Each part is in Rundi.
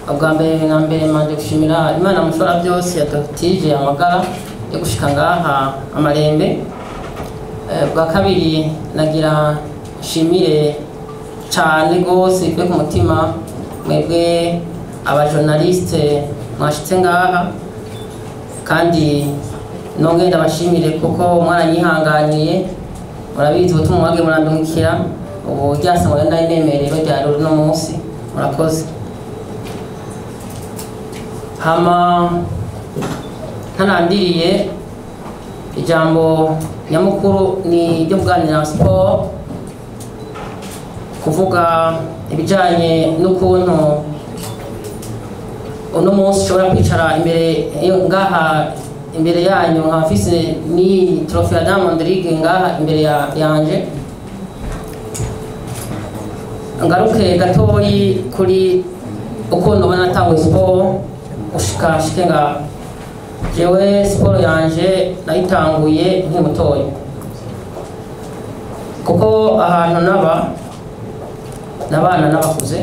ubwa mbere na mbere manje gushimira Imana mushobora byose yadutije amagara yo gushika ngaha amarembe. Bwa kabiri nagira shimire cyane gose ife ku mutima mwebwe abajournaliste mwashitse ngaha, kandi nongeye ndabashimire kuko mwaranyihanganiye, murabizi ubutumwa mwage murandungikira ubu ryasanga ndari nemerero rya rero no munsi murakoze. Hama ntanandiriye ijambo nyamukuru ni ryo kuganira sport, kuvuga ibijanye n'ukuntu uno munsi ushobora kwicara imbere ngaha imbere yanyu nkafise ni trophy ya Diamond League ngaha imbere yanje. Ngaruke gatoyi kuri uko ndabona natangwe sport ushike ngaha. Jewe sport yanje nayitanguye nk'umutoyi, kuko ahantu n'abana n'abakuze,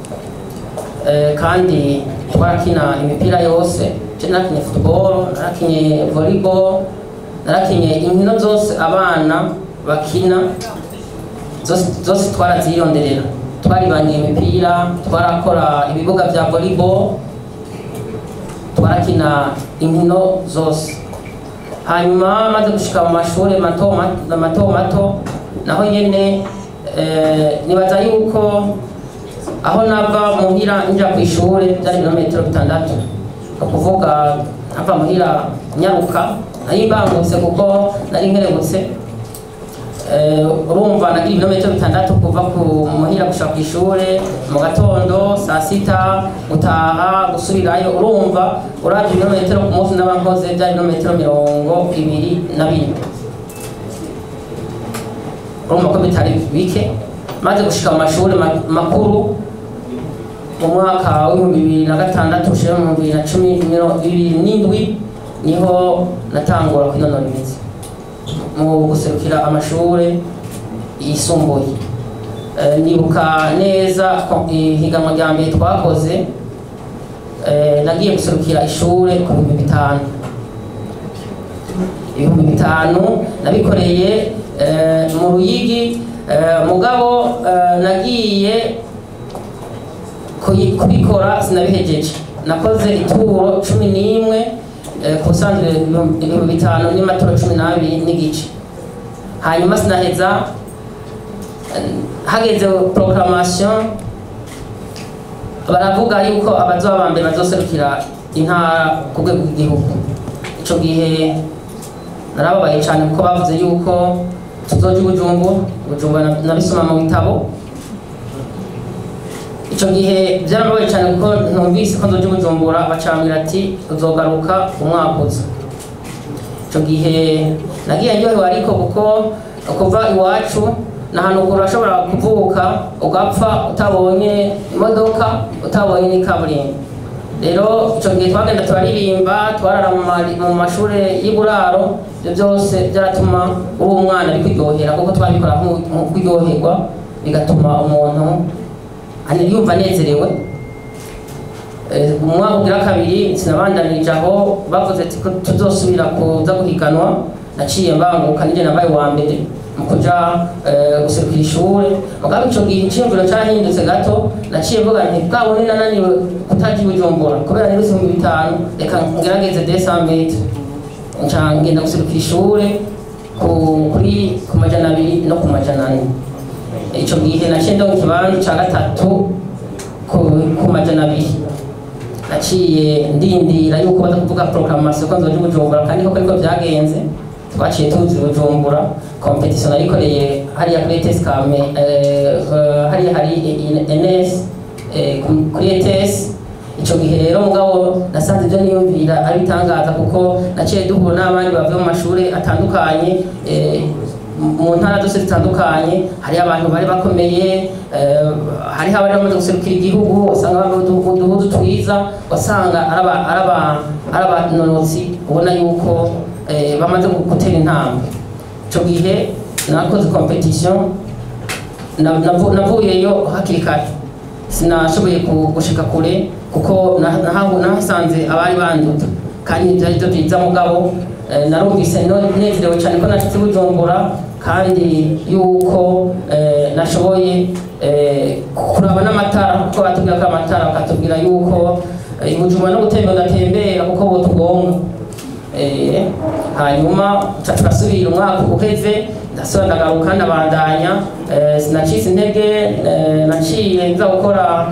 kandi twarakina imipira yose. Narakinye football, narakinye volleyball, narakinye inkino zose abana bakina zose twarazironderera. Twaribangiye imipira, twarakora ibibuga vya volleyball, twarakina inkino zose. Hanyuma maze gushika mu mashuri mato naho nyene nibaza yuko aho nava muhira nja kw'ishure byari ibirometero 6, kuvuga ava muhira nyaruka nayimbangutse kuko nari nkerebutse. Urumva nagira ibirometero 6 kuva ku muhira gushaka kw'ishure mu gatondo saa 6 gutaha gusubirayo. Urumva uravye ibirometero ku munsi n'abankoze byari ibirometero 24. Urumva ko bitari bike. Maze gushika mu mashuri makuru mu mwaka wa 2006 ushira mu 2017 niho natangura kwinonora imitsi mu guserukira amashuri yisumbuye. Nibuka neza higanwa rya mbere twakoze, nagiye guserukira ishure ku 5,000 nabikoreye mu Ruyigi. Mugabo nagiye kubikora sinabihejeje, nakoze ituro 11 kusanzwe 5,000 n'imaturo 12 n'igice. Hanyuma sinaheza, hageze proclamation baravuga yuko abazoba bambere bazoserukira intara ku rwego rw'igihugu. Ico gihe narababaye cyane kuko bavuze yuko tuzoja Bujumbura nabisoma mu bitabo. Ico gihe byarabaye cyane kuko ntumvise ko nzoja Bujumbura, bacambira ati uzogaruka umwaka uza. Ico gihe nagiye njyewe ariko kuko kuva iwacu nahantu urashobora kuvuka ugapfa utabonye imodoka, utabonye n'ikaburimbo. Rero ico gihe twagenda turaririmba, twarara mu mashure y'uburaro. Ibyo byose byaratuma uri umwana ari kwiryohera, kuko twabikora kwiryoherwa bigatuma umuntu yumva anezerewe. Mu mwaka ugira kabiri sinabandanije aho, bavuze ati ko tuzosubira kuza guhiganwa. Naciye mbanguka nije nabaye wa mbere mu kuja guserukira ishure. Mugabo ico gihe iciyumviro carahindutse gato, naciye mvuga nti bwabone nananiwe kutaja Bujumbura kubera nirutse mu 5, reka ngerageze 200 metres ngenda guserukira ishure ku 200 no ku 400. Ico gihe naciye ndonka ikibanza ca gatatu ku 200. Naciye ndindira yuko baza kuvuga proclamation ko nzoja Bujumbura, kandi koko ariko byagenze. Twaciye tuzi Bujumbura, competition nayikoreye hariya kuri ETS Kame, hariya hari NS kuri ETS. Ico gihe rero mugabo nasanze ibyo niyumvira ari bitangaza, kuko naciye duhura n'abandi bavuye mu mashuri atandukanye mu ntara zose zitandukanye. Hari abantu bari bakomeye, hari abari bamaze guserukira igihugu, usanga bambaye uduhuzu twiza, wasanga arabanonotsi ubona yuko bamaze gutera intambwe. Ico gihe nakoze competition, navuyeyo hakiri kare. sinashoboye gushika kure kuko nahasanze abari banduta kandi byari byo byiza mugabo narumvise nezerewe cyane ko nashitse Bujumbura kandi yuko nashoboye kuraba n'amatara kuko batubwira ko amatara bakatubwira yuko Bujumbura no gutembera ndatembera kuko botugonga hanyuma turasubira umwaka uheze ndasubira ndagaruka ndabandanya sinacitse intege naciye nza gukora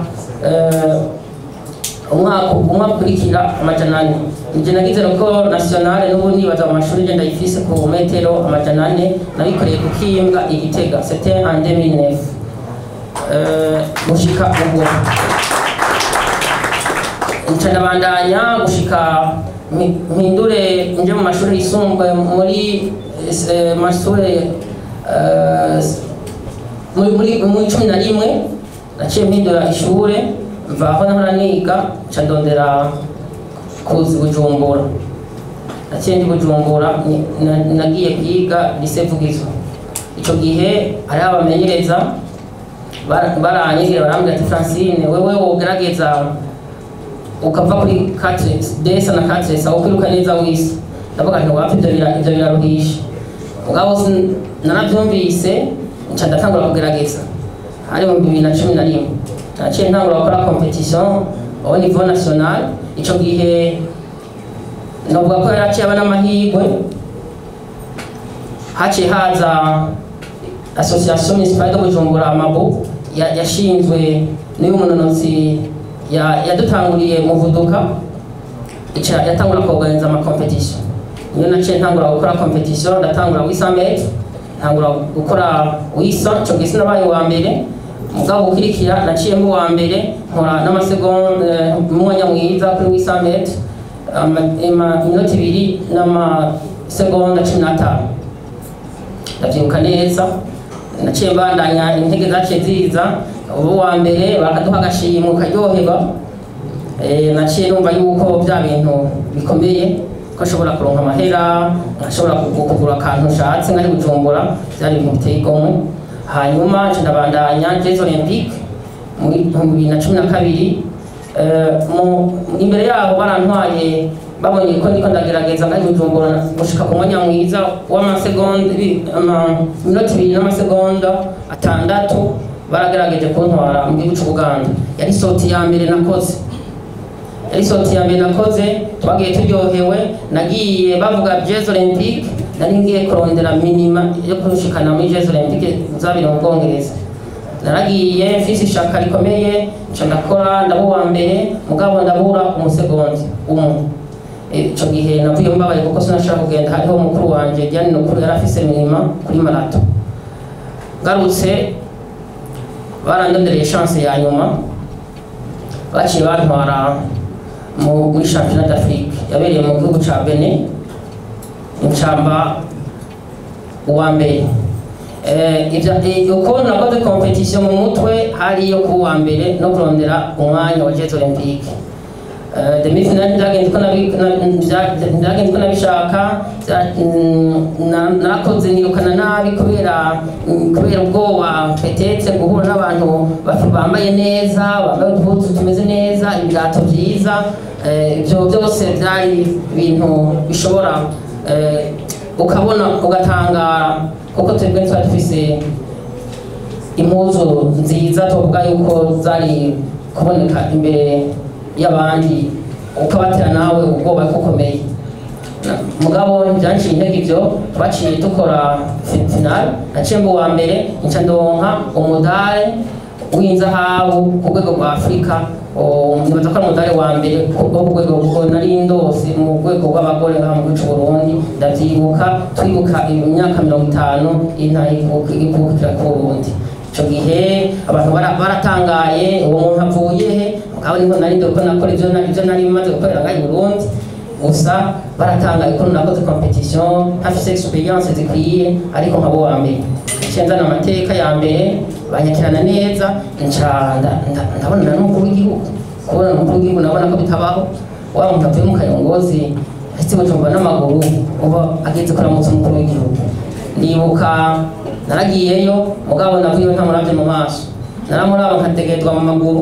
umwaka ukurikira amajana ane nje nagize ko nationale n'ubu nibaza mu mashuri ngenda yifise ku metero amajana ane nabikoreye ku Kimbwa Igitega c'était en 2009 gushika ubu nca ndabandanya gushika mpindure nje mu mashuri yisumbuye muri mashuri muri 11 naciye mpindura ishure mvaho nahora niga nca ndondera kuzi Bujumbura naciye ndi Bujumbura nagiye kwiga lycée Vugizo ico gihe ari abamenyereza baranyigira barambwira ati Francine wewe wogerageza ukava kuri 4DS na 4S aho kwiruka neza wisi ndavuga nti wapi ibyo biraruhisha mugabo narabyumvise nca ndatangura kugerageza ari mu 2011 naciye ntangura gukora competition au niveau national ico gihe navuga ko yaraciye abana amahirwe haciye haza association municipale de Bujumbura Amabu yashinzwe n'uyu munonotsi yadutanguriye muvuduka yatangura kuorganiza ama competition niyo naciye ntangura gukora competition ndatangura 800 metres ntangura gukora 800 cyo gisi nabaye wa mbere mugabo ukirikira naciye mu wa mbere nkora n'amasegonda mwanya mwiza kuri 800 metres iminota 2 n'amasegonda 15 ndavyibuka neza naciye mbandanya intege zaciye ziza ubu wa mbere bakaduha agashimwe karyoheba naciye numva yuko bya bintu bikomeye ko ashobora kuronka amahera ashobora kugura akantu ushatse nkari Bujumbura byari ibintu biteye igomwe hanyuma ndabandanya Jeux Olympiques muri 2012 imbere yaho barantwaye babonye ko ndiko ndagerageza nkari Bujumbura gushika ku mwanya mwiza w'amasegonda iminota 2 n'amasegonda 6 baragerageje kuntwara mu gihugu cy'Uganda yari soti ya mbere nakoze twagiye turyohewe nagiye bavuga Jeux Olympiques nari ngiye kurondera minima yo kushikana muri Jeux Olympiques zabira mu Bwongereza naragiye mfise ishaka rikomeye nca ndakora ndabuwa mbere mugabo ndabura umusegonda umwe ico gihe navuye mbabaye kuko sinashaka kugenda hariho mukuru wanje Diane Nukuru yari afise minima kuri marato garutse barandondereye chance ya nyuma baciye bantwara muri championnat d'Afrique yabereye mu gihugu ca Benin incamba uwa mbere uko nakoze competition mu mutwe hari yo kuwa mbere no kurondera umwanya wa Jeux Olympiques demi-finale ndagenze ko nabishaka narakoze nirukana nabi kubera ubwoba petetse guhura n'abantu bambaye neza bambaye uduhuzu tumeze neza ibirato byiza ibyo byose byari ibintu bishobora ukabona ugatangara kuko twebwe twari dufise impuzu nziza tuvuga yuko zari kuboneka imbere y'abandi ukabatera nawe ubwoba kukomeye mugabo byanciye intege ibyo twaciye dukora final naciye mu wa mbere nca ndonka umudari w'inzahabu ku rwego rwa Afurika nibaza ko ari umudari wa mbere ku rwego nari ndose mu rwego rw'abagore ngaha mu gihugu cy'u Burundi ndavyibuka twibuka imyaka 50 ikukira ku Burundi ico gihe abantu baratangaye uwo muntu avuye he mugabo niho nari ndoko nakora ivyo nari bimaze gukorera ngaha i Burundi gusa baratangaye ko nakoze competition hafise experience zikwiye ariko nkabo wa mbere cenza amateka ya mbere banyakirana neza ndabona n'umukuru w'igihugu kubona n'umukuru w'igihugu nabona ko bitabaho wa muntu avuye mu Kayongozi ahise Bujumbura n'amaguru uba ageze kuramutsa umukuru w'igihugu ndibuka naragiyeyo mugabo navuyeyo ntamuravye mu maso naramuraba nkategedwa mu maguru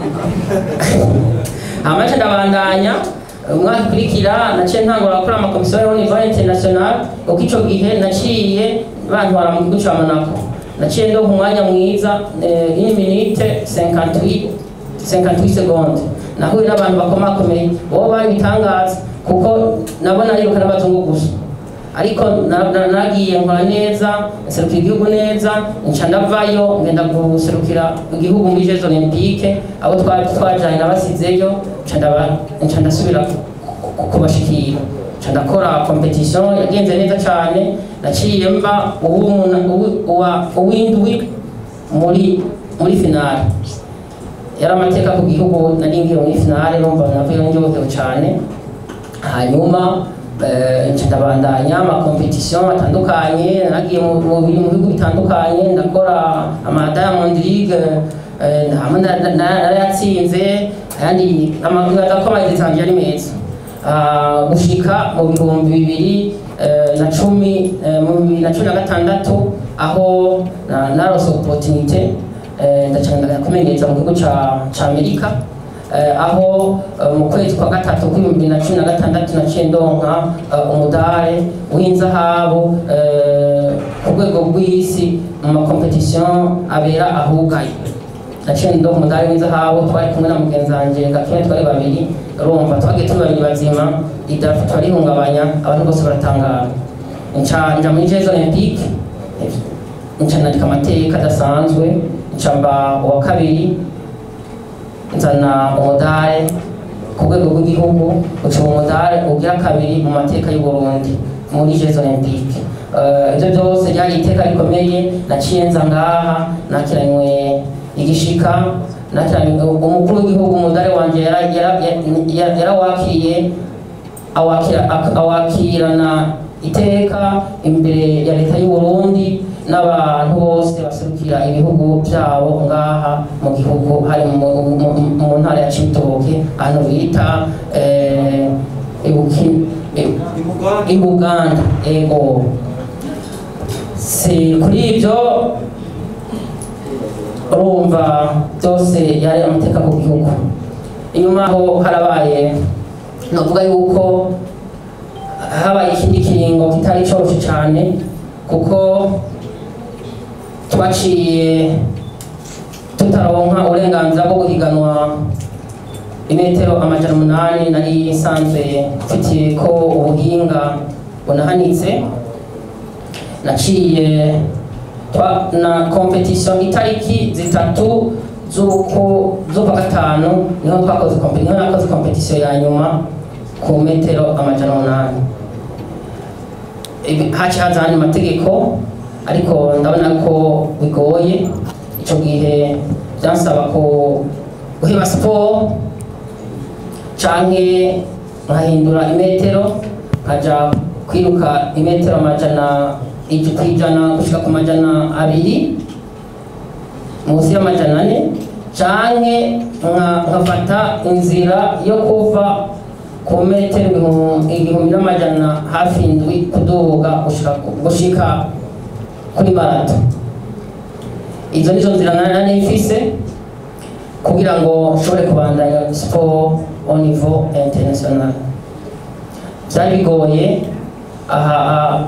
amace ndabandanya umwaka ukurikira naciye ntangura gukora amakomisiyo ya niveau international kuko ico gihe naciye bantwara mu gihugu ca Monaco naciye ndo ku mwanya mwiza 1 minute 58 secondes nahuye n'abantu bakomakomeye bo bari bitangaza kuko nabona yiruka n'abazungu gusa ariko nagiye nkora neza nserukira igihugu neza nca ndavayo ngenda guserukira igihugu muri Jeux Olympiques abo twajanye nabasizeyo nca ndasubira kubashikira nca ndakora competition yagenze neza cyane naciye mba uwindwi muri finale yari amateka ku gihugu nari ngiye muri finale numva navuye ndyohewe cyane hanyuma ndabandanya amakompetisiyo atandukanye nagiye mu bihugu bitandukanye ndakora ama Diamond League narayatsinze kandi amakoma yitangiye ari meza gushika mu bihumbi 2016 aho narose opportunité ndacanga kumenyereza mu gihugu ca Amerika aho mu kwezi kwa gatatu kw'ibihumbi 2016 naciye ndonka umudare w'inzahabu ku rwego rw'isi mu makompetisiyo abera ahugaye naciye ndonka umudare w'inzahabu twari kumwe na mugenzi wanje Gakime twari babiri urumva twagiye turi babiri bazima idarapo twarihungabanya abantu bose baratangara nja muri Jeux Olympiques nca nandika amateka adasanzwe nca mba uwa kabiri nzana umudare ku rwego rw'igihugu uca umudare ugira kabiri mu mateka y'u Burundi muri Jeux Olympiques ibyo byose byari iteka rikomeye naciye nza ngaha nakiranywe igishika nakiranywe umukuru w'igihugu umudare wanje yarawakiriye awakirana iteka imbere ya leta y'u Burundi n'abantu bose baserukira ibihugu byabo ngaha mu gihugu hari mu ntara ya Cibitoke ahantu bita Ibuganda ego si kuri ibyo urumva byose yari amateka ku gihugu inyuma aho harabaye novuga yuko habaye ikindi kiringo kitari coroshe cyane kuko twaciye tutaronka uburenganzira bwo guhiganwa imetero 800 nari nsanzwe mfitiye ko ubuhinga bunahanitse naciye na competition itariki 3 z'ukwa gatanu niho nakoze competition ya nyuma ku metero 800 haci hazanye amategeko ariko ndabona ko bigoye ico gihe byansaba ko guheba sport canke nkahindura imetero nkaja kwiruka imetero 100 gushika ku 200 munsi ya 400 canke nkafata inzira yo kuva ku metero 1,100 hafi indwi kuduga gushika kuri marato. Izo nizo nzira nari ifise kugira ngo nshobore kubandanya sport au niveau international. Byari bigoye aha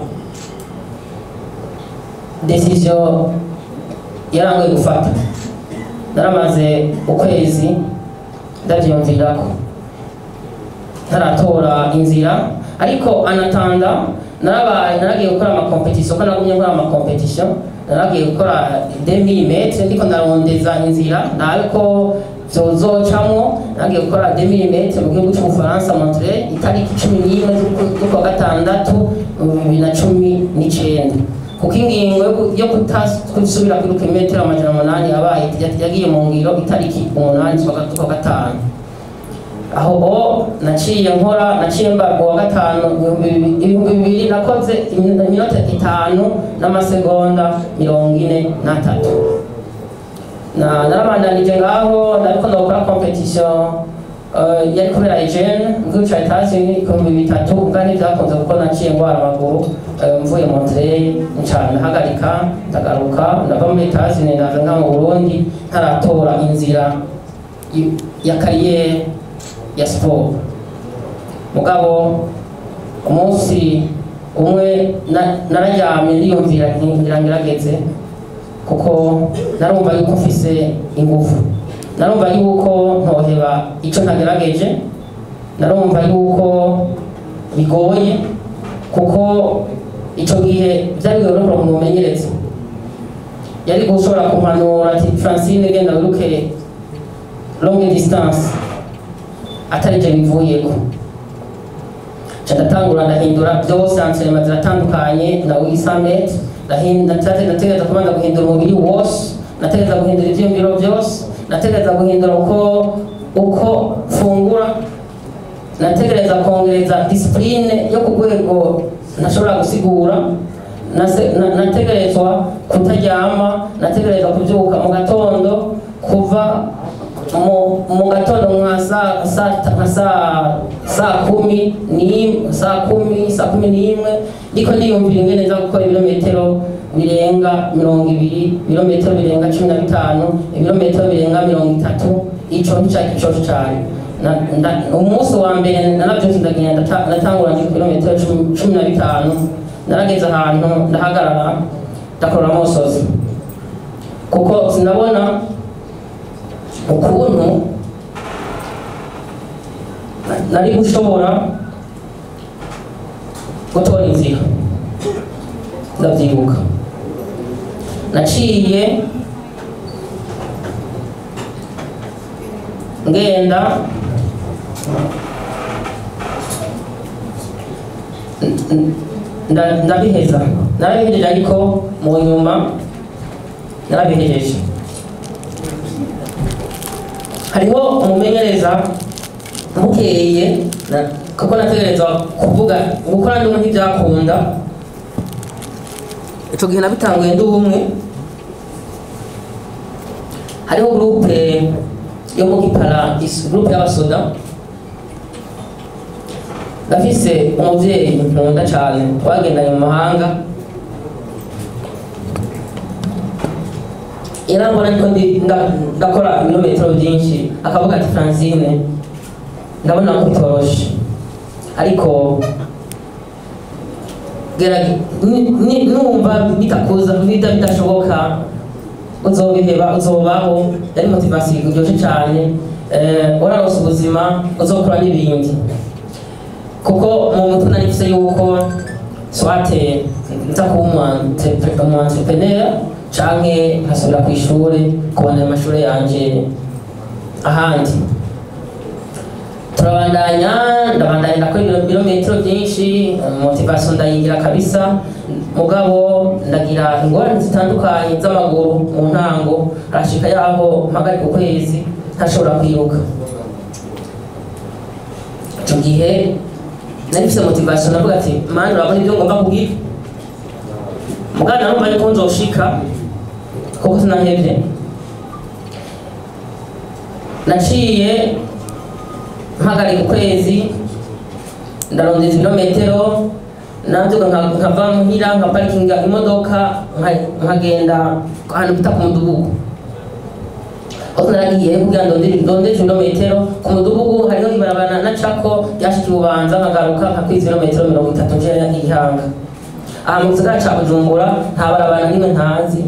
decision yarangoye gufata. Naramaze ukwezi ndavyumvirako ntaratora inzira ariko anatanda naragiye gukora ama competition ko nagumye nkora ama competition naragiye gukora 2000 ndiko ndarondeza inzira nariko zozocamwo naragiye gukora 2000 mu gihugu cy'Ubufaransa Montreal itariki 11 z'ukwa gatandatu 2019 kuko ingingo yo kutasubira kwiruka metero 800 yabaye yagiye mu ngiro itariki 8 z'ukwa gatanu aho naciye mba wa gatanu 2000 nakoze iminota 5 n'amasegonda 43 narabandanije ngaho ndariko ndakora competition yari kubera hygiene mu gihugu cya Etats-Unis ibihumbi 3 kandi byakunze kuko naciye ngwara amaguru mvuye Montreal ncana hagarika ndagaruka ndava muri Etats-Unis ndaza nka mu Burundi ntaratora inzira ya kariyeri ya sport. Mugabo umunsi umwe nararyamye niyumvira ngerageze kuko narumva yuko mfise ingufu, narumva yuko ntoheba icyo ntagerageje, narumva yuko bigoye kuko icyo gihe byari bigoye no kumumenyereza. Yari gushobora kumpanura ati Francine genda wiruke longue distance atari je bivuyeko. Ndatangura ndahindura byose entraînement ziratandukanye na 800 metres nategereza kubanza guhindura umubiri wose, nategereza guhindura ivyiyumviro byose, nategereza guhindura uko fungura, nategereza kongereza discipline yo ku rwego ntashobora gusigura, nategerezwa kutaryama, nategereza kubyuka mu gatondo kuva mu gatondo nka saa 10 ndiko ndiyumvira ingene nza gukora ibirometero birenga 20, ibirometero birenga 15, ibirometero birenga 30. Ico nicyo cyose cyane. Umunsi wa mbere narabyutse ndagenda natangura ibirometero 15, narageze ahantu ndahagarara ndakora amosozi kuko sinabona ukuntu nari gushobora gutora inzira. Ndabyibuka naciye ngenda ndabiheza, narabihejeje ariko mu nyuma narabihejeje. Hariho umumenyereza mukeye kuko nategereza kuvuga gukora ndimo ntibyakunda. Ico gihe nabitanguye ndi umwe. Hariho groupe yo mu Gipara, groupe y'abasoda. Ndafise umuvyeyi nkunda cyane twagendanye mu mahanga, yarambona ariko ndakora ibirometero byinshi akavuga ati Francine ndabona ko bitoroshe ariko numva bitakuza bidashoboka uzobiheba uzobaho. Yari motivasiyo iryoshye cyane, wararonse ubuzima uzokora n'ibindi kuko mu mutwe narifise yuko swate nza kuba umu-entrepreneur canke nkasubira ku ishuri kubona amashuri yanje ahandi. Ndabandanya ndakora ibirometero byinshi, motivation ndayigira kabisa. Mugabo ndagira ingorane zitandukanye z'amaguru mu ntango, arashika yaho mpagarika ukwezi ntashobora kwiruka. Icyo gihe narifise motivation navuga ati mani urabona ibyo ngomba kugira. Mugabo narumva yuko nzoshika kuko sinahevye. Naciye mpagarika ukwezi ndarondeza ibirometero, nabyuka nkava muhira nkaparikinga imodoka nkagenda ahantu bita ku Mudugudu. Aho naragiye kugira ndondeze ibirometero ku Mudugudu, hariho ibarabara nacako ryashika Bubanza nkagaruka nkakwiza ibirometero 30 nje Gihanga. Aha mu gisagara ca Bujumbura nta barabara nimwe ntazi,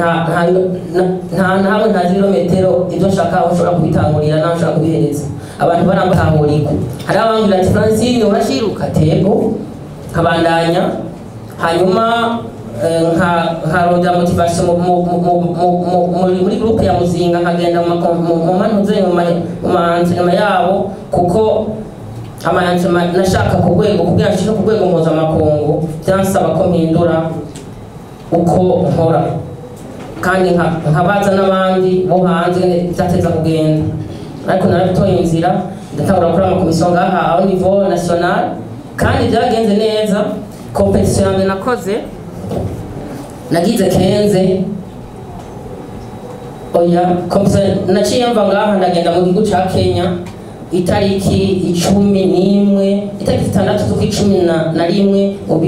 ntawe ntazi ibirometero ibyo nshaka aho nshobora kubitangurira naho nshobora kubihereza. Abantu barambahurika, hari abambwira ati Francine urashiruka tego nkabandanya, hanyuma nkarondera motivation muri groupe ya Muzinga nkagenda mu manuze mu manzima yabo kuko amanzima nashaka ku rwego kugira nshike ku rwego mpuzamakungu byansaba ko mpindura uko nkora kandi nkabaza n'abandi bo hanze byateza kugenda. Ariko narabitoye inzira ndatangura gukora amakomisiyo ngaha au niveau national kandi byaragenze neza. Competition yanjye nakoze nagize kenze oya competition naciye mva ngaha ndagenda mu gihugu ca Kenya itariki 11 itariki 6 z'ukwa 11 mu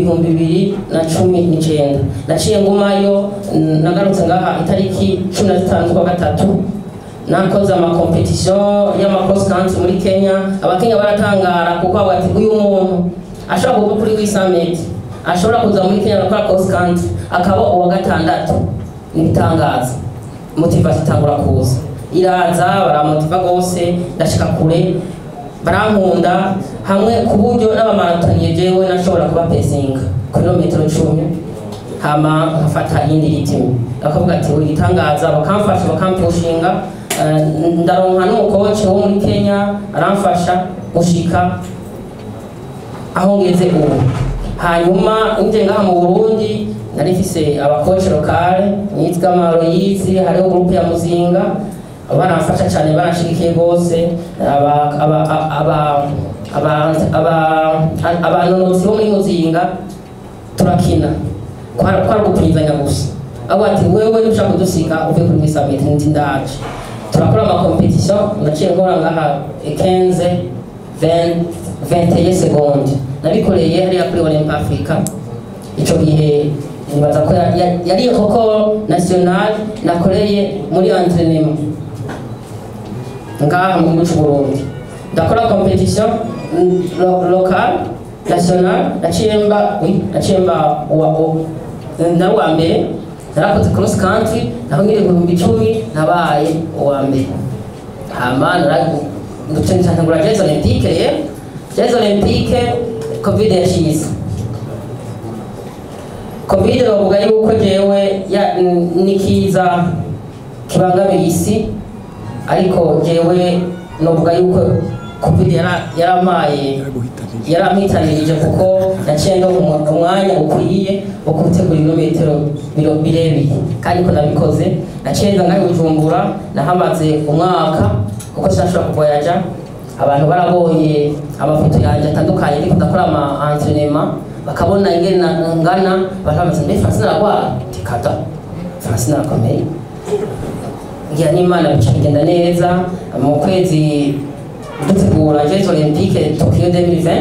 2019 naciye ngumayo nagarutse ngaha itariki 15 z'ukwa gatatu nakoze amakompetisiyo y'amacross country muri Kenya. Abakenya baratangara kuko bati uyu muntu ashobora kuva kuri Summit ashobora kuza muri Kenya gukora cross country akaba uwa gatandatu. Nibitangaza motivation itangura kuza iraza baramotiva gose ndashika kure barankunda hamwe ku buryo n'abamarathoniye jewe nashobora kuba pacing kilometero 10 hama nkafata iyindi ritimi akavuga ati uri gitangaza bakamfasha bakampushinga. Ndaronka n'umukoci wo muri Kenya aramfasha gushika aho ngeze ubu. Hanyuma nje ngaha mu Burundi narifise abakoci lokale nitwa Maroyizi, hariho groupe ya Muzinga baramfasha cyane barashigikiye gose. Abanonotsi bo muri Muzinga turakina kwari gupinzanya gusa abo ati wewe nushaka kudusika uve kuri Summit ndaje turakora amakompetisiyo. Naciye nkora ngaha 21 secondes nabikoreye hariya kuri Olympic Africa. Ico gihe nibaza ko yari koko national nakoreye muri entraînement ngaha mu Burundi. Ndakora competition local national naciemba wa mbere. Narakoze cross country naho ngire 10 nabaye uwa mbere. Hama ndacengura Jeux Olympique Covid yashize. Covid bavuga yuko jewe nikiza kibangamiye isi, ariko jewe novuga yuko Covid yaramhitanirije kuko naciye ndo umwanya ukwiye wo gutegura ibirometero birebire kandi ko nabikoze. Naciye ngaho Bujumbura nahamaze umwaka kuko sinashobora kuvoyaja. Abantu barabonye amafoto yanje atandukanye ndiko ndakora ama entraînement bakabona ingene ngana bashamaze mbe Francine aragwara tikata Francine arakomeye ngira n'Imana bica bigenda neza. Mu kwezi dutegura Jeux Olympique Tokyo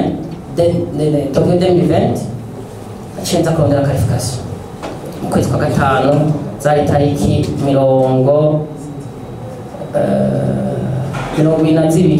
2020 acinza kurondera qualification mu kwezi kwa gatanu zari tariki 22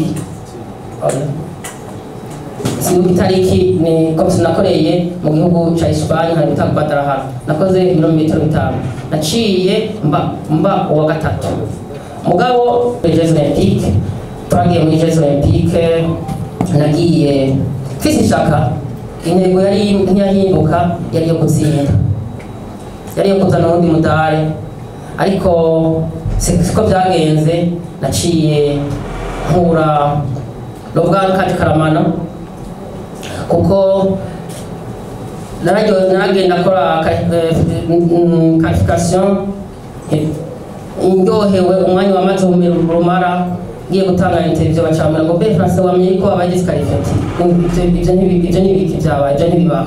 Sinuki tariki ni komisi nakoreye mu gihugu cha Espagne hari gutanga Guadalajara. Nakoze ibirometero 5 naciye mba uwa gatatu. Mugabo Jeux Olympique twagiye muri Jeux Olympique nagiye fisi shaka intego yari ntiyahinduka yari yo gutsinda yari yo kuzana undi mudari, ariko siko byagenze. Naciye nkura Lobwan kati karamana kuko naragenda kora qualification indyohewe umwanya wamaze rumara ngiye gutanga interview bacamura ngo be France wamenye ko abagize qualification ibyo ntibiki byabaye ibyo ntibibaho.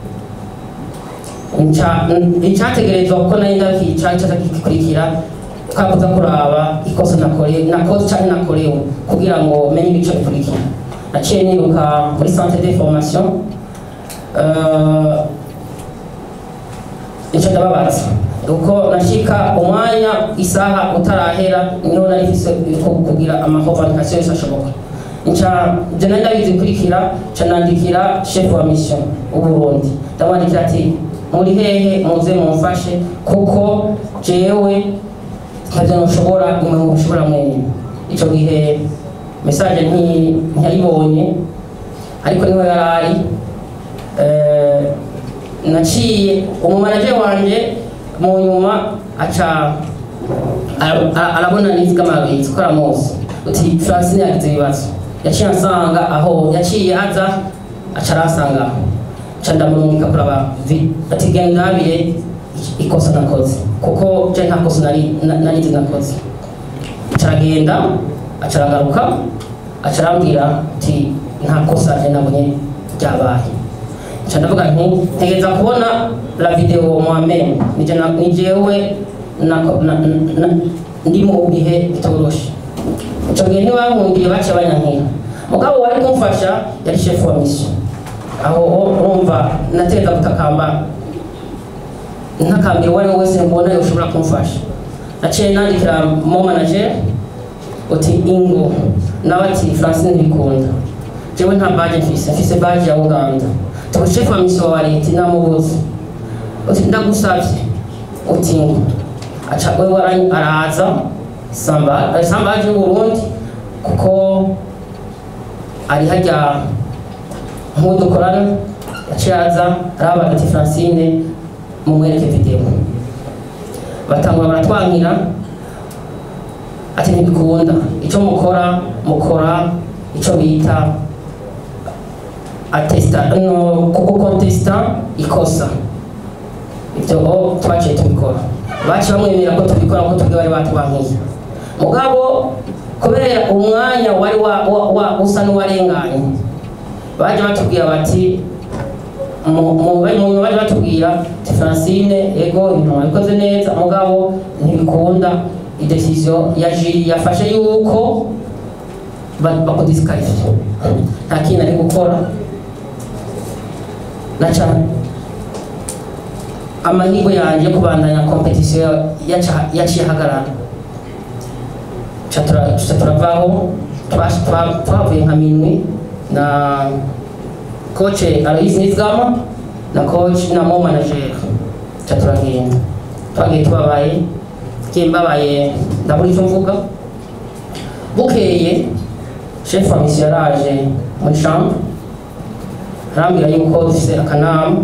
Icyategerezwa kuko nari ndakica cyakikurikira twakoze kuraba ikosa nakoze cyane nakorewe kugira ngo menye ibice bikurikira. Naciye niruka muri centre de formation icyo ndababaza uko nashika umwanya isaha utarahera niho narifise kugira amahovanikasiyo yose ashoboka. Je ndabizi kurikira canandikira chef wa mission uburundi ndamwandikira ati muri hehe muze mumfashe kuko jewe ntabyo nshobora mwenye. Ico gihe message ntiyayibonye ariko niho yarari. Naciye umumanaje wanje mu nyuma aca arabona nizika mabizi kora mose uti Francine yagize ibibazo. Yaciye asanga aho yaciye aza acarasanga ndamurungika kuraba ati genda bire ikosa nakoze kuko je nta kosa nari nakoze. Caragenda acaragaruka acarambwira ati nta kosa je nabonye byabaye. Ndavuga nti tegeza kubona la video moi-même ni jewe ndi mu bihe bitoroshe. Ico gihe ntibankundiye bace banyankira mugabo wari kumfasha yari chef wa mission aho urumva nateza gutakamba ntakambira wari wese mbona yoshobora kumfasha naciye nandikira mo manager uti ingo nabati Francine ntibikunda jewe nta badge mfise badge ya Uganda to chef wa mission wa leta namubuze uti ndagusavye uti ngo acha wewe araza samba aje Burundi kuko ari hajya nk'udukorana yaciyaza araba ati Francine mu mwereke video batangwa baratwankira ati ntibikunda icyo mukora icyo bita attesta no kuko contesta ikosa ibyo twaciye tubikora baci bamwemera ko tubikora ko tubwe bari batwankiye mugabo kubera umwanya wari usa n'uwarenganye baje batubwira bati mu baje batubwira Francine ego ibintu bikoze neza mugabo ntibikunda idecision ya jiri yafashe yuko bakudisqualify nta kintu ari gukora naca amahirwe yanjye kubandanya competition yaciye hagarara turavaho twavuye nka minwi na coach Alois Nizigama na coach na mo manager turagenda twagiye tubabaye kimbabaye ndabura icyo mvuga bukeye chef wa mission yaraje muri chambre arambwira yuko dufise akanama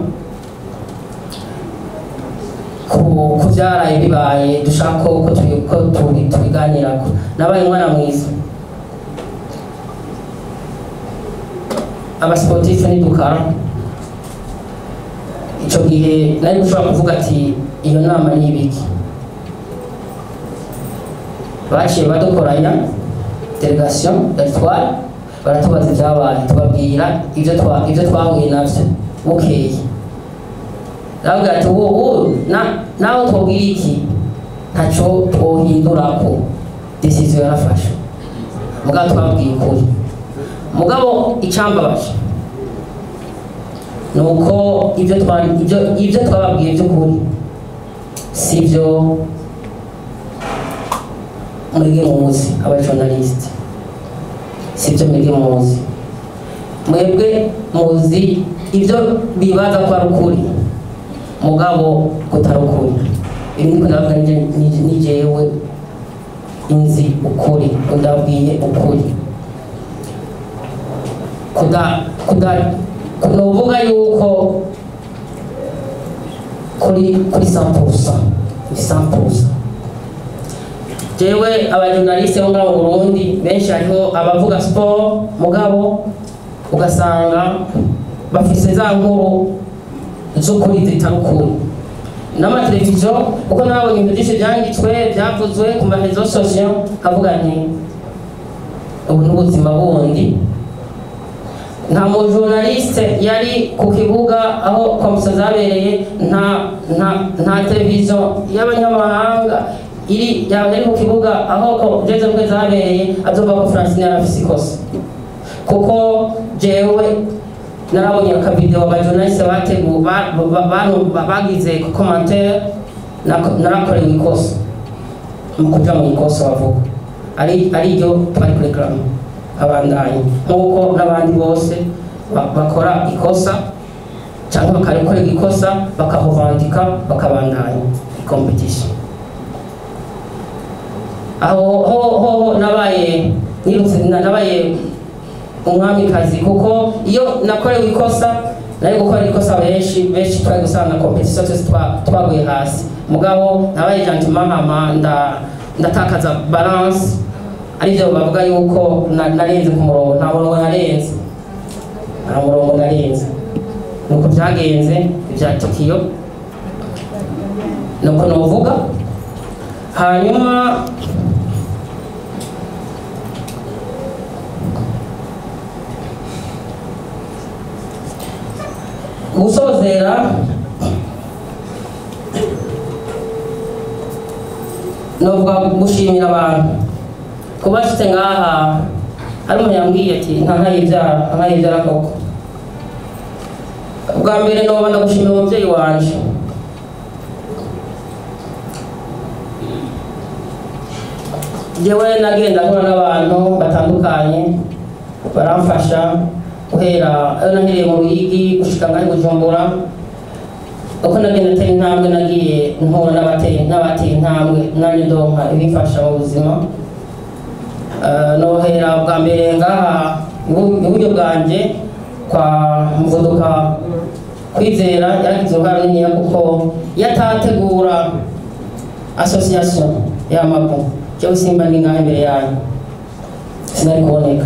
ku byaraye bibaye dushaka ko tubiganirako nabaye umwana mwiza abasportif n'idukara icyo gihe nari gushobora kuvuga ati iyo nama ni ibiki baciye badukoranya delegation d'Etoile baratubaza ibyabaye tubabwira ibyo twahuye nabyo bukeye navuga ati nawe twabwira iki ntacyo twohindurako decision yarafashe mugabo twabwiye ukuri mugabo icambabaje nuko ibyo twababwiye by'ukuri sibyo mwebwe muzi abajournaliste sibyo mwebwe muzi mwebwe muzi ibyo bibaza ko ari ukuri mugabo kutari ukuri ibi niko navuga ni jewe inzi ukuri ndabwiye ukuri kunovuga yuko kuri 100% jewe abajournaliste bo ngaho Burundi benshi hariho abavuga sport mugabo ugasanga bafise za nkuru z'ukuri zitarukuri n'amateleviziyo uko nabonye ibintu byinshi byanditswe byavuzwe ku marezo sosiyo kavuga nti ubu n'ubuzima bundi nta mujournaliste yari ku kibuga aho komisiyo zabereye nta televiziyo y'abanyamahanga yari ku kibuga aho jeze bwe zabereye azovuga ko Francine yarafise ikosa kuko jewe narabonye akavideo abajournaliste bagize commentaire narakorewe ikosa mu kuja mu ikosa bavuga ari ryo twari kureklama abandanye nk'uko n'abandi bose bakora ikosa cyangwa bakarekorera ikosa bakahovandika bakabandanya competition aho nabaye umwamikazi kuko iyo nakorewe ikosa nari gukora ikosa benshi twari gusanga competition twese twaguye hasi mugabo nabaye gentleman hama ndatakaza balance arivyo bavuga yuko narenze ku murongo nta murongo narenze nuko byagenze ibya Tokyo nuko novuga hanyuma gusozera novuga gushimira abantu kuba mfite ngaha ari umuntu yambwiye ati nkayibyara koko. Ubwa mbere noba ndagushimira umubyeyi wanje, jewe nagenda nkora n'abantu batandukanye baramfasha guhera nahereye mu Ruyigi gushika ngaho Bujumbura. Uko nagenda atari intambwe nagiye nkora n'abateye intambwe nanjye ndonka ibifasha mu buzima. Nohera bwa mbere ngaha uburyo bwanje kwa Muvuduka Kwizera yagize uruhare runini kuko yatategura association y'amabu cyo simba ni ngaha imbere yanyu sinari kuboneka.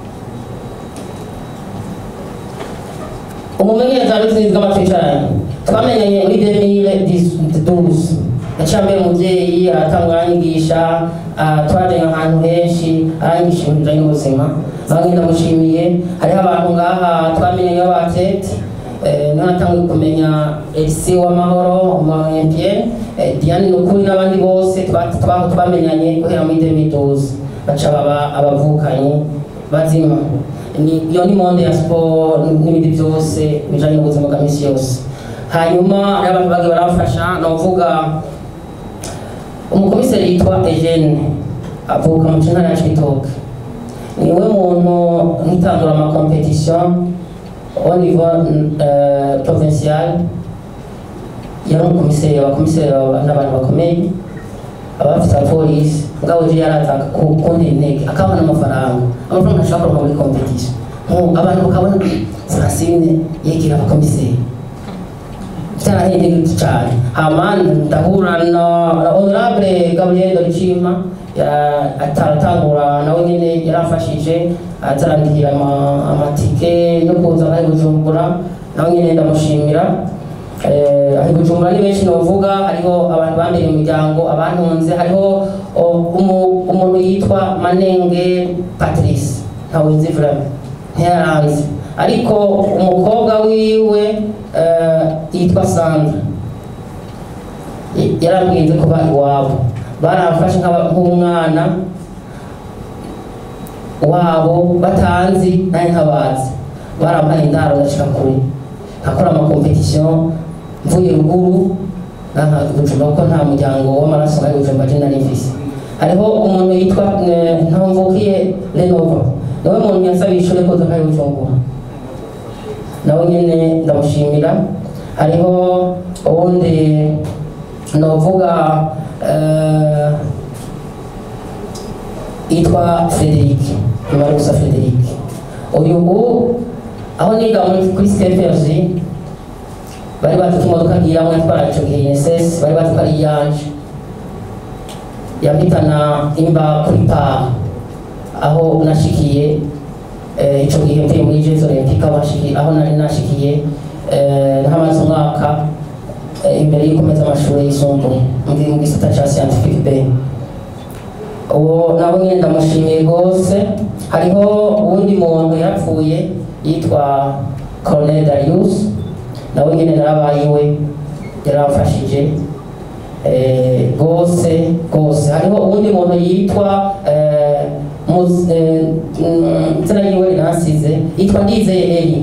Umumenyereza ruzinzwe amatwicaranye twamenyanye muri 2012 yacambere umubyeyi aratangura anyigisha twaje ahantu henshi aranyigisha ibintu bijanye n'ubuzima. Bamwe ndamushimiye. Hariho abantu ngaha twamenyanye b'abatete natangiye kumenya Elise w'amahoro Olympienne Diane Nukuri n'abandi bose twamenyanye guhera muri 2012 baca baba abavukanye bazima. Iyo ni monde ya sport n'ibindi byose bijanye n'ubuzima bwa misi yose. Hanyuma hari abantu bagi barafasha novuga umukomiseri yitwa Eugene avuka mu ntara ya Cibitoke. Niwe muntu nitangura ama competition au niveau provincial. Yari umukomiseri n'abantu bakomeye abafite polisi ngabo je yarataka kundi intege akabona amafaranga ashaka muri competition. Abantu bakabona Francine yegira abakomiseri cyarahindutse cyane. Hamani ndahura na honorable Gabriel Dorchima atatangura nawe nyine yarafashije atarandihira amatike no kuza ngaho Bujumbura nawe nyine ndamushimira. Ari Bujumbura ni benshi novuga, hariho abantu bambere imiryango abantunze, hariho umuntu yitwa Manenge Patrice ntawe nzi vraiment ntiyaranze, ariko umukobwa wiwe yitwa Sandra yarambwiye kuba iwabo baramfashe nk'umwana wabo batanzi naye nkabazi, barampaye indaro ndashika kure akora ama competition mvuye ruguru Bujumbura ko nta muryango w'amaraso ari Bujumbura je nari mfise. Hariho umuntu yitwa Ntamvukiye Renova nawe muntu yansabisha ko zakaye Bujumbura nawe nyene ndamushimira. Hariho uwundi novuga yitwa Frederic Marusa Frederic. Uyu aho niga kuri Stepher's bari batatu imodoka ngira mwe twara ico gihe INSS bari batwari yanje yampitana imba kuri pa aho nashikiye ico gihe mvuye muri Jeux Olympiques aho nari nashikiye nk'amaze umwaka imbere y'ukomeza amashuri yisumbuye mu gisata ca scientifique B. Uwo nabo nyine ndamushimiye rwose. Hariho uwundi muntu yapfuye yitwa Colonel Darius nawe nyine narabaye iwe yaramfashije rwose. Hariho uwundi muntu yitwa izina yiwe nasize yitwa Ndizeye Eli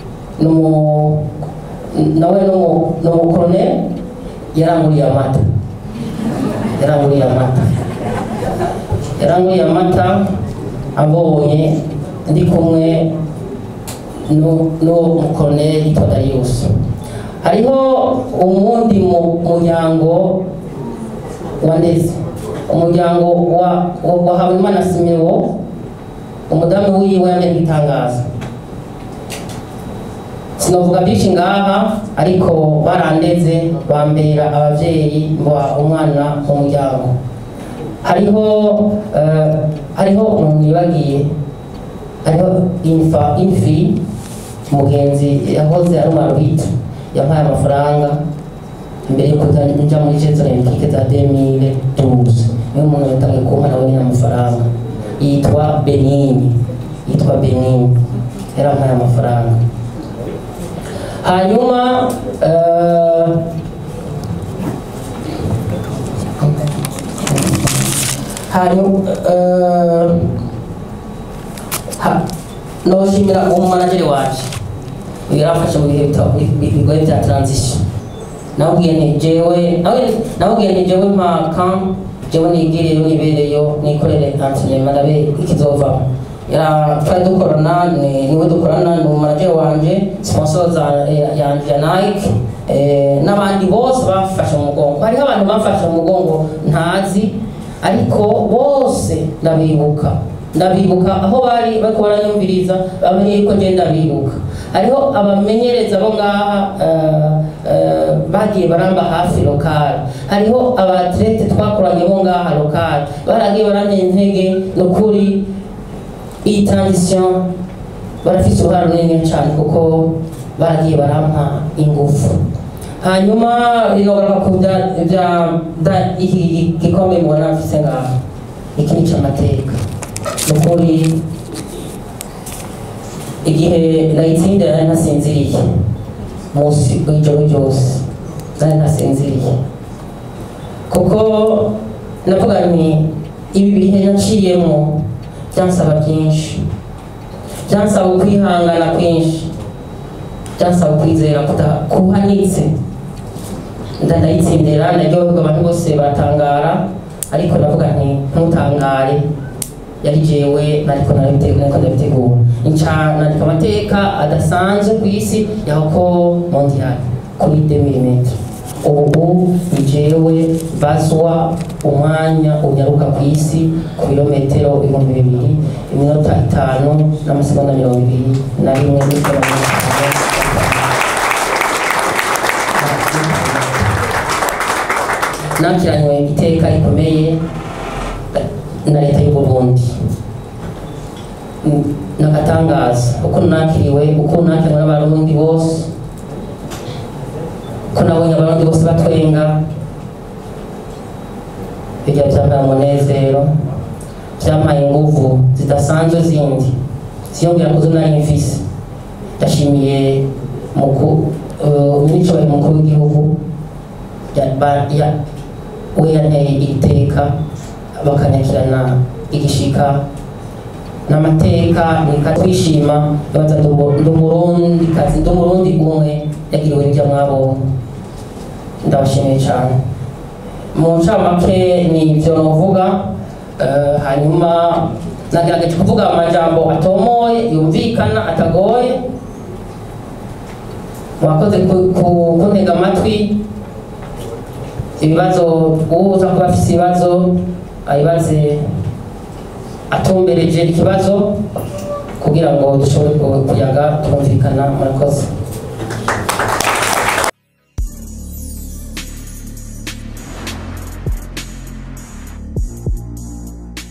nawe n'umukolonel yaranguriye amata abonye ndi kumwe n'umukolonel yitwa Darius. Hariho umundi muryango wa Ndeze, umuryango wa Habimana Simewo, umudamu wiwe yamenye itangazo. Sinovuga byinshi ngaha ariko barandeze bambera abavyeyi mba umwana mu muryango. Hariho umuntu yibagiye, hariho infi mugenzi yahoze ari umwarbitra yampaye amafaranga imbere yo kuja muri Jeux Olympiques za 2012. Niyo umuntu yatangiye kumpa nawe nyine amafaranga yitwa Benini yarampaye amafaranga. Hanyuma noshimira umumanageri wacu yarafashe mu bihe bigoye bya transition nawubwiye nti jewe mpaka jewe nigireyo nibereyo nikorere enseignement ndabe ikizova twari dukorana niwe dukorana ni umumanageri wanje sponsor yanje ya Nike n'abandi bose bafashe mu mugongo hariho abantu bafashe mu mugongo ntazi ariko bose ndabibuka aho bari bariko baranyumviriza bamenye yuko nje ndabibuka hariho abamenyereza bo ngaha bagiye baramba hafi lokal hariho abatlete twakoranye bo ngaha lokal baragiye baranye intege nukuri iyi transition barafise uruhare runini cyane kuko baragiye barampa ingufu hanyuma inogaruka ku iki gikombe mubona mfise ngaha iki ni c'amateka nukuri igihe nayitsinda nari ntasinziriye munsi w'ijoro ryose nari ntasinziriye kuko navuga nti ibi bihe naciyemo byansaba byinshi byansaba kwihangana kwinshi byansaba kwizera kuhanitse ndayitsindira naryoherwa abantu bose batangara ariko navuga nti ntutangare yari jewe nariko ndabitegura nandika amateka adasanzwe ku isi yako mondial kuri 2mm ubu ni jewe bazwa umwanya unyaruka ku isi ku birometero 2000 iminota 5 n'amasegonda 21 nakiranywe iteka rikomeye na leta y'u Burundi nagatangaza uko nakiriwe uko nakiriwe n'abarundi bose ko nabonye abarundi bose batwenga bijya byampaye umunezero byampaye inguvu zidasanzwe zindi ziyongera kuzo nari mfise ndashimiye minisitiri mukuru w'igihugu we yanteye iteka bakanyakirana igishika n'amateka nikatwishima baza ndumurundi kazi ndumurundi umwe yagiriwe n'ibyo mwabo ndabashimiye cyane mu ncamake ni ibyo novuga hanyuma nagerageje kuvuga amajambo atomoye yumvikana atagoye mwakoze kuntega amatwi ibibazo uza kuba afise ibibazo ayibaze atumbereje ikibazo kugira ngo dushobore kuyaga twumvikana murakoze